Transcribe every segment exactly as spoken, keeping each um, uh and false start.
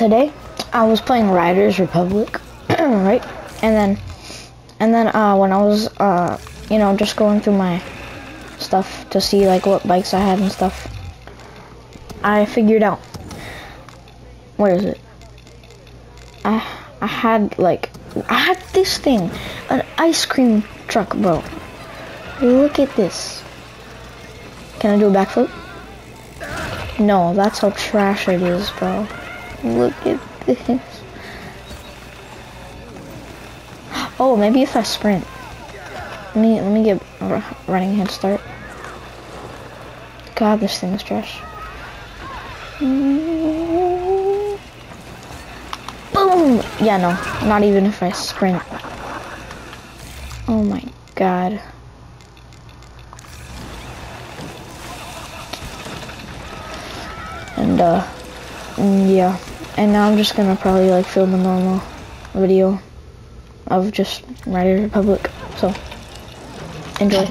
today I was playing Riders Republic, right? And then, and then uh, when I was, uh, you know, just going through my stuff to see like what bikes I had and stuff, I figured out. Where is it? I I had like I had this thing, an ice cream truck, bro. Look at this. Can I do a backflip? No, that's how trash it is, bro. Look at this. Oh, maybe if I sprint. Let me let me get a running head start. God, this thing is trash. Boom! Yeah, no, not even if I sprint. Oh my God. And uh, yeah. And now I'm just gonna probably like film a normal video of just Riders Republic. So enjoy.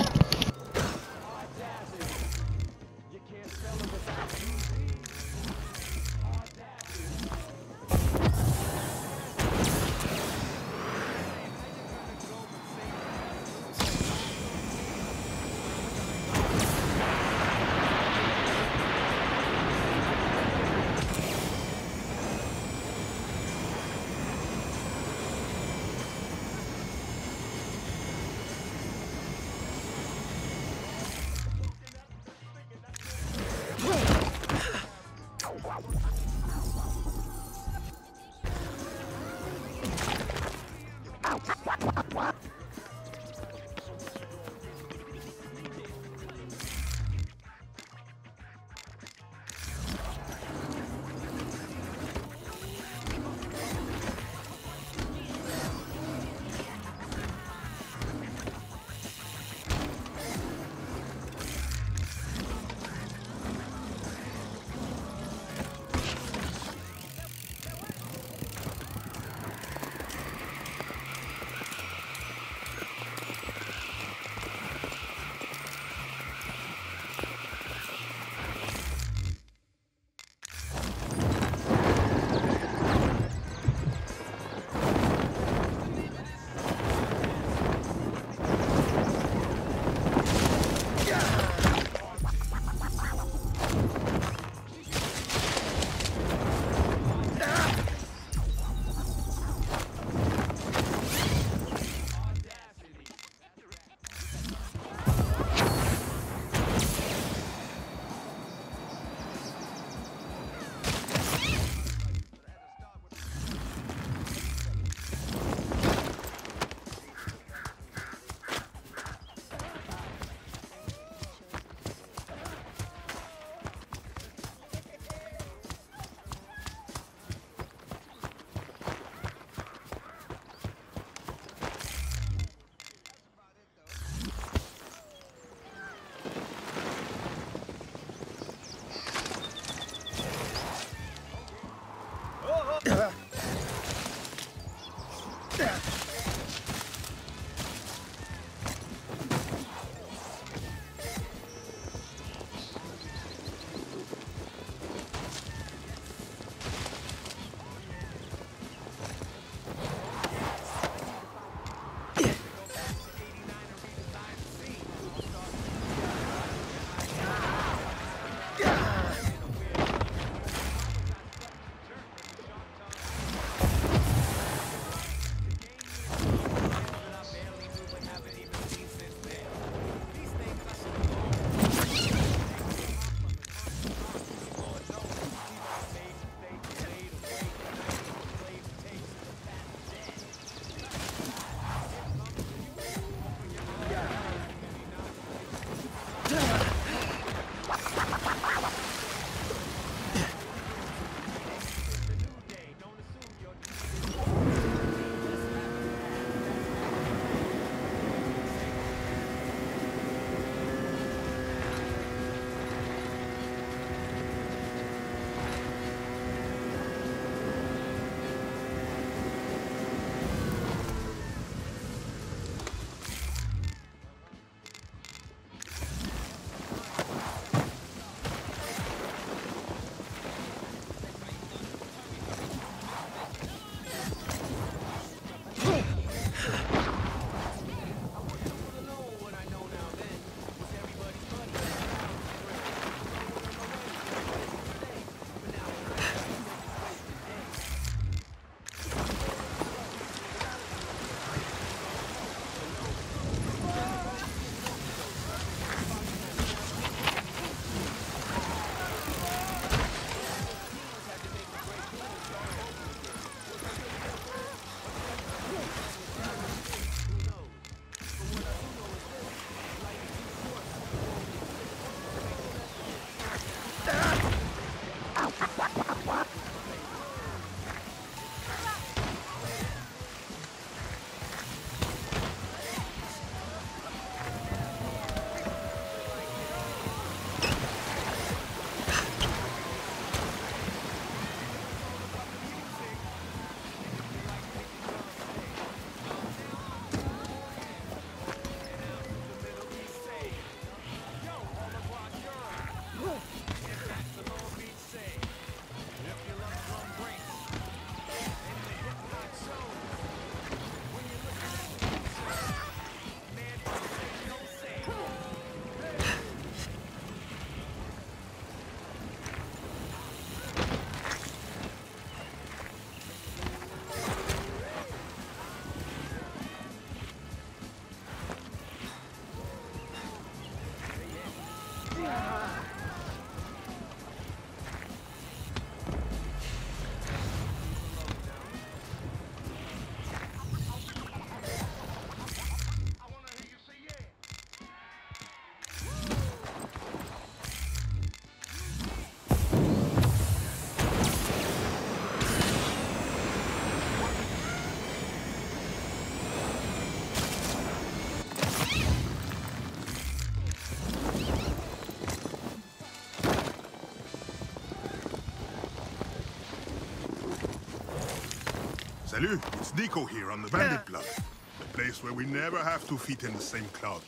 Salut, it's Nico here on the Bandit Club. The place where we never have two feet in the same cloud.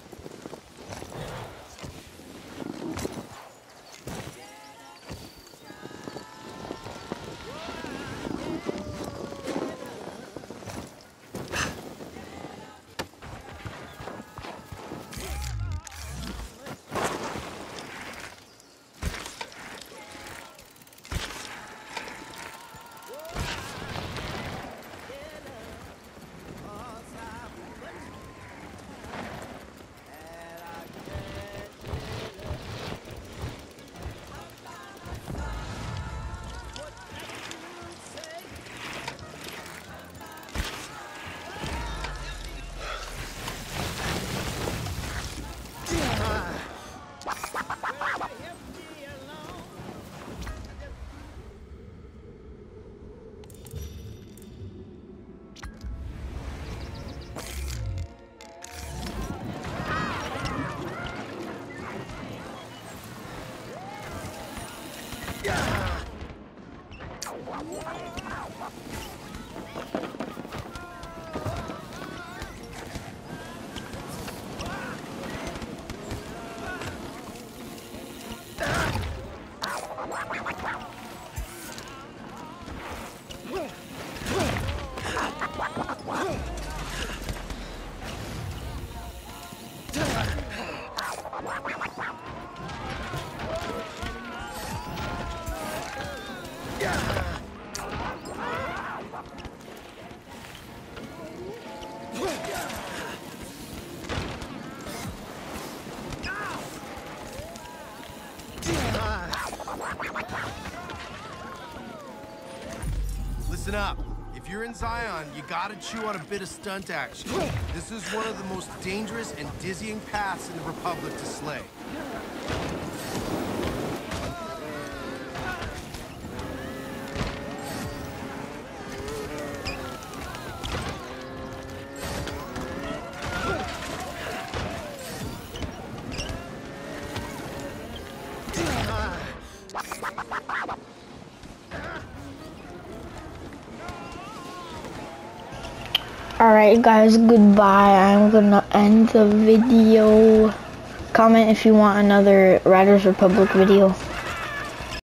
Listen up. If you're in Zion, you gotta chew on a bit of stunt action. This is one of the most dangerous and dizzying paths in the Republic to slay. Alright guys, goodbye. I'm gonna end the video. Comment if you want another Riders Republic video.